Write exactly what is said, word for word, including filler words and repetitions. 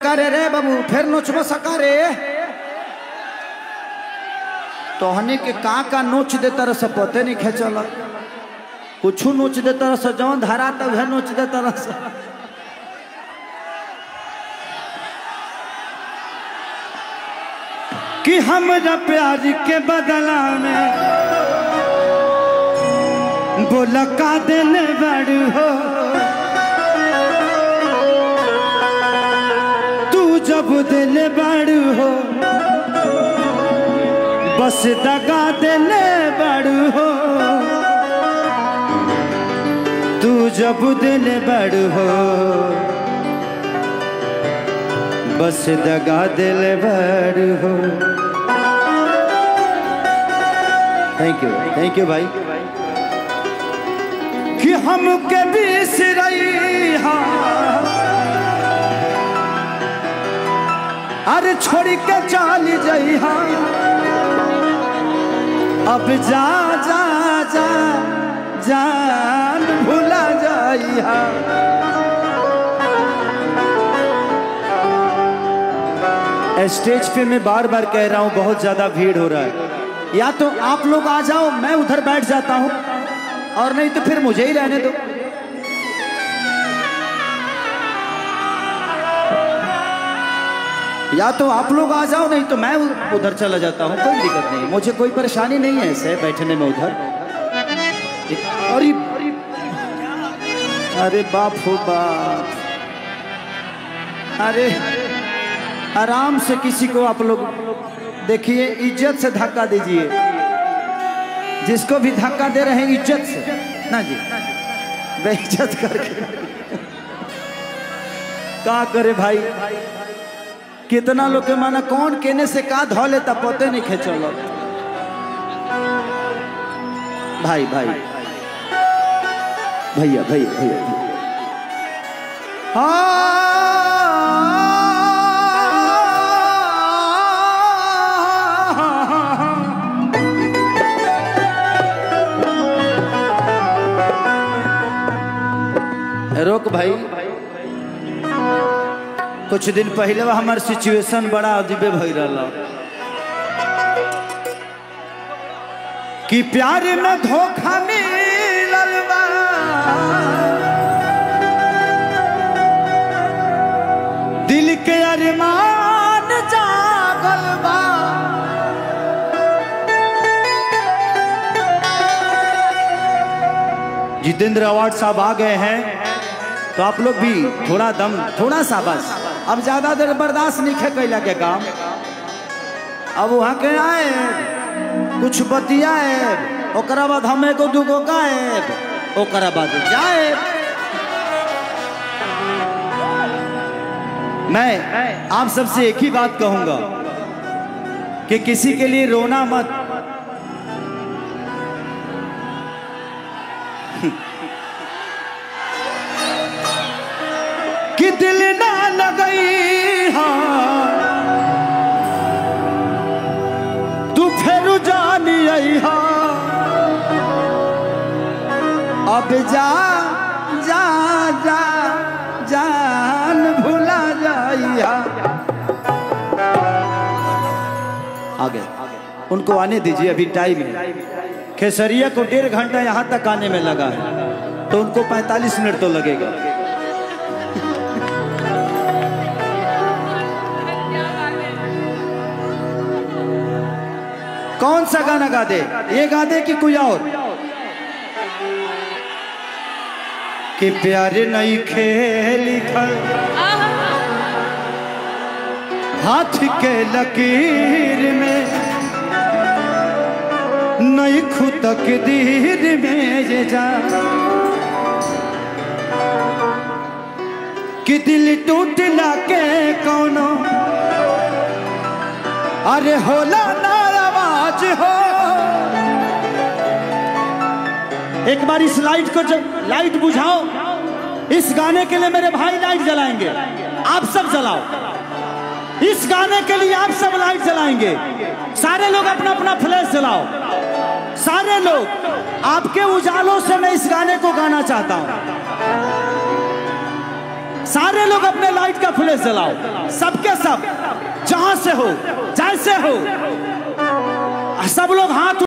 करे रे बाबू फिर नोचबो सका रे तो हने के का का नोच दे तरह से पते नहीं खेचल कुछ नोच दे तरह से जौन धारा तब है नोच दे तरह से कि हमरा प्यार के बदला में बोला का देने बड़ हो तू जब देने बड़ हो बस दगा देने बड़ हो तू जब देने बड़ हो बस दगा देने बड़ हो। थैंक यू थैंक यू भाई कि हमके बिसरई हा अरे छोड़ के चल जई हा अब जा जा जा जान भुला जाई हा। स्टेज पे मैं बार बार कह रहा हूँ बहुत ज्यादा भीड़ हो रहा है या तो आप लोग आ जाओ मैं उधर बैठ जाता हूँ और नहीं तो फिर मुझे ही रहने दो। या तो आप लोग आ जाओ नहीं तो मैं उधर चला जाता हूँ कोई दिक्कत नहीं मुझे कोई परेशानी नहीं है ऐसे बैठने में उधर। अरे अरे बाप हो बाप अरे आराम से किसी को आप लोग देखिए इज्जत से धक्का दीजिए जिसको भी धक्का दे रहे हैं इज्जत से ना जी बेइज्जत करके का करे भाई कितना लोग के माना कौन कहने से का धो लेता पते नहीं खेचल भाई भाई भैया भैया भैया हाँ रोक भाई कुछ दिन पहले हमार सिचुएशन बड़ा अजीबे भई रहा कि प्यार में धोखा मिलल बा दिल के अरमान जागल बा जितेंद्र अवार्ड साहब आ गए हैं तो आप लोग भी थोड़ा दम थोड़ा सा बस अब ज्यादा देर बर्दाश्त नहीं खे कैला के काम अब वहाँ के आए कुछ बतियाए ओकरा बाद हम एगो दूगो गाए ओकरा बाद जाए। मैं आप सबसे एक ही बात कहूंगा कि किसी के लिए रोना मत कि दिल ना लगई हाँ तू फिर जानी आई हाँ अब जा जा जा जान भुला जाई हाँ। आगे उनको आने दीजिए अभी टाइम है खेसरिया को डेढ़ घंटा यहाँ तक आने में लगा है तो उनको पैंतालीस मिनट तो लगेगा। कौन सा गाना गा दे ये गा दे कि कोई और कि प्यार नहीं खेल हाथ के लकीर में नहीं खुद तकदीर में ये जा कि दिल टूट ला के कौनो अरे होला ना हो। एक बार इस लाइट को जब लाइट बुझाओ इस गाने के लिए मेरे भाई लाइट जलाएंगे आप सब जलाओ इस गाने के लिए आप सब लाइट जलाएंगे सारे लोग अपना अपना फ्लैश जलाओ सारे लोग आपके उजालों से मैं इस गाने को गाना चाहता हूं सारे लोग अपने लाइट का फ्लैश जलाओ, सबके सब, जहां से हो, जैसे हो, सब लोग